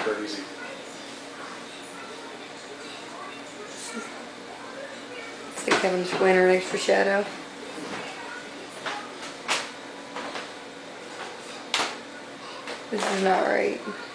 crazy. Stick Kevin's winter next for shadow. This is not right.